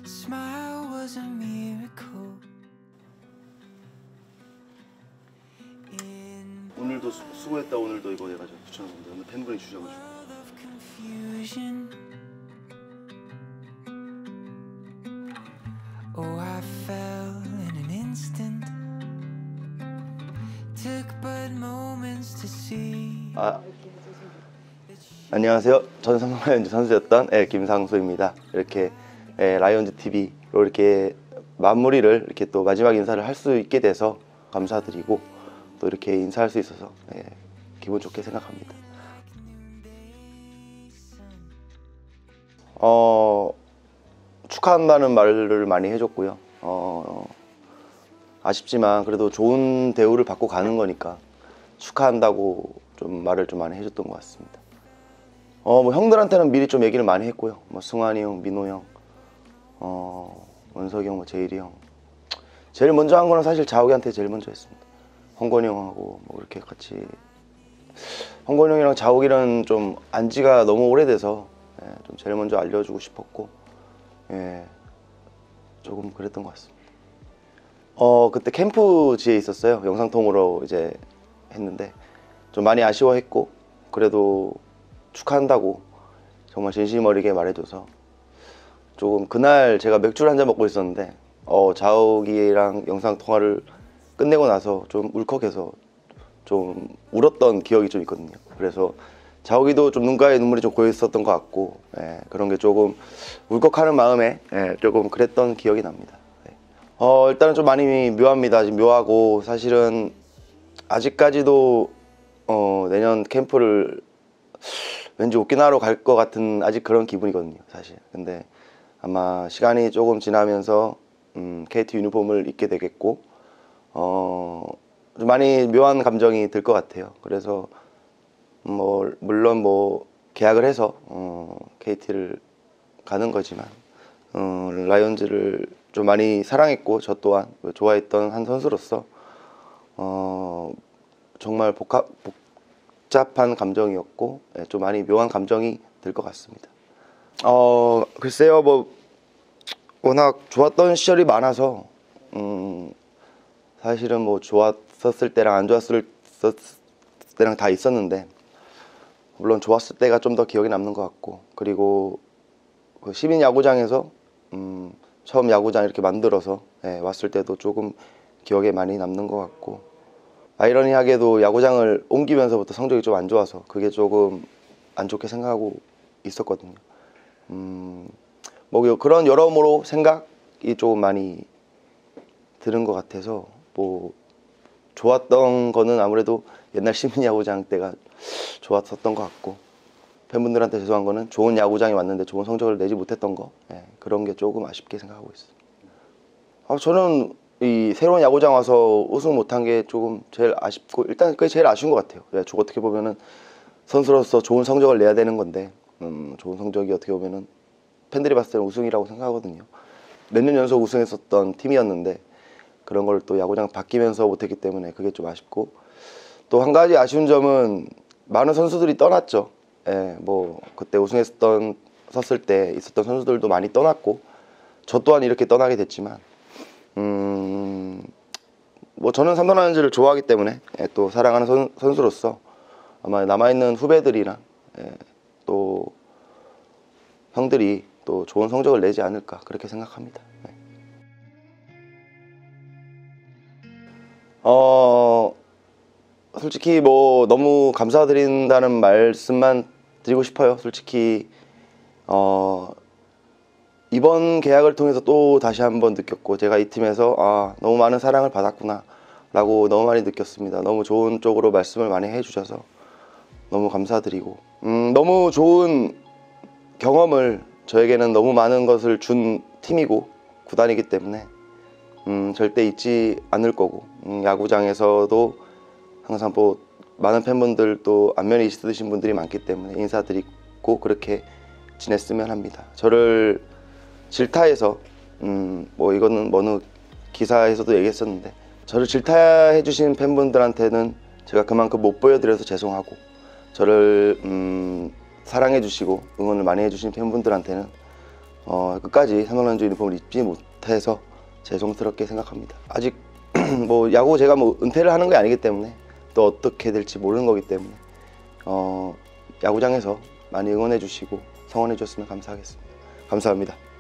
Smile was a miracle. 오늘도 수고했다. 오늘도 이거 해가지고 추천합니다. 오늘 팬분이 주셔가지고. Oh, I fell in an instant. Took but moments to see. 안녕하세요. 전 삼성 라이온즈 선수였던 김상수입니다. 이렇게 라이온즈 TV로 이렇게 마무리를 이렇게 또 마지막 인사를 할 수 있게 돼서 감사드리고 또 이렇게 인사할 수 있어서 기분 좋게 생각합니다. 축하한다는 말을 많이 해줬고요. 아쉽지만 그래도 좋은 대우를 받고 가는 거니까 축하한다고 좀 말을 좀 많이 해줬던 것 같습니다. 뭐 형들한테는 미리 좀 얘기를 많이 했고요. 뭐 승환이 형, 민호 형, 원석이 형, 뭐 제일이 형. 제일 먼저 한 거는 사실 자욱이한테 제일 먼저 했습니다. 홍건이 형하고 뭐 그렇게 같이. 홍건이 형이랑 자욱이랑 좀 안지가 너무 오래돼서 좀 제일 먼저 알려주고 싶었고, 조금 그랬던 것 같습니다. 그때 캠프지에 있었어요. 영상통으로 이제 했는데 좀 많이 아쉬워했고, 그래도 축하한다고 정말 진심 어리게 말해줘서 조금 그날 제가 맥주를 한잔 먹고 있었는데 자욱이랑 영상통화를 끝내고 나서 좀 울컥해서 좀 울었던 기억이 좀 있거든요. 그래서 자욱이도 좀 눈가에 눈물이 좀 고여 있었던 것 같고, 그런 게 조금 울컥하는 마음에 조금 그랬던 기억이 납니다. 일단은 좀 많이 묘합니다. 지금 묘하고, 사실은 아직까지도 내년 캠프를 왠지 오키나와로 갈 것 같은 아직 그런 기분이거든요, 사실. 근데 아마 시간이 조금 지나면서 KT 유니폼을 입게 되겠고, 좀 많이 묘한 감정이 들 것 같아요. 그래서 뭐 물론 뭐 계약을 해서 KT를 가는 거지만 라이온즈를 좀 많이 사랑했고, 저 또한 좋아했던 한 선수로서 정말 복잡한 감정이었고, 좀 많이 묘한 감정이 들 것 같습니다. 글쎄요, 뭐 워낙 좋았던 시절이 많아서 사실은 뭐 좋았었을 때랑 안 좋았을 때랑 다 있었는데, 물론 좋았을 때가 좀 더 기억에 남는 것 같고, 그리고 그 시민 야구장에서 처음 야구장 이렇게 만들어서 왔을 때도 조금 기억에 많이 남는 것 같고, 아이러니하게도 야구장을 옮기면서부터 성적이 좀 안 좋아서 그게 조금 안 좋게 생각하고 있었거든요. 뭐 그런 여러모로 생각이 조금 많이 드는 것 같아서, 뭐 좋았던 거는 아무래도 옛날 시민 야구장 때가 좋았었던 것 같고, 팬분들한테 죄송한 거는 좋은 야구장에 왔는데 좋은 성적을 내지 못했던 거, 그런 게 조금 아쉽게 생각하고 있어요. 저는 이 새로운 야구장 와서 우승 못한 게 조금 제일 아쉽고, 일단 그게 제일 아쉬운 것 같아요. 어떻게 보면은 선수로서 좋은 성적을 내야 되는 건데, 좋은 성적이 어떻게 보면은 팬들이 봤을 때는 우승이라고 생각하거든요. 몇 년 연속 우승했었던 팀이었는데 그런 걸 또 야구장 바뀌면서 못했기 때문에 그게 좀 아쉽고, 또 한 가지 아쉬운 점은 많은 선수들이 떠났죠. 뭐 그때 섰을 때 있었던 선수들도 많이 떠났고, 저 또한 이렇게 떠나게 됐지만, 뭐 저는 삼성 라이온즈를 좋아하기 때문에 또 사랑하는 선수로서 아마 남아있는 후배들이랑 또 형들이 또 좋은 성적을 내지 않을까 그렇게 생각합니다. 솔직히 뭐 너무 감사드린다는 말씀만 드리고 싶어요. 솔직히 이번 계약을 통해서 또 다시 한번 느꼈고, 제가 이 팀에서 너무 많은 사랑을 받았구나 라고 너무 많이 느꼈습니다. 너무 좋은 쪽으로 말씀을 많이 해주셔서 너무 감사드리고, 너무 좋은 경험을, 저에게는 너무 많은 것을 준 팀이고 구단이기 때문에 절대 잊지 않을 거고, 야구장에서도 항상 뭐 많은 팬분들 또 안면이 있으신 분들이 많기 때문에 인사드리고 그렇게 지냈으면 합니다. 저를 질타해서 뭐 이거는 어느 기사에서도 얘기했었는데, 저를 질타해 주신 팬분들한테는 제가 그만큼 못 보여드려서 죄송하고, 저를 사랑해 주시고 응원을 많이 해 주신 팬분들한테는 끝까지 삼성라이온즈 유니폼을 입지 못해서 죄송스럽게 생각합니다. 아직 뭐 야구 제가 뭐 은퇴를 하는 게 아니기 때문에 또 어떻게 될지 모르는 거기 때문에 야구장에서 많이 응원해 주시고 성원해 주셨으면 감사하겠습니다. 감사합니다.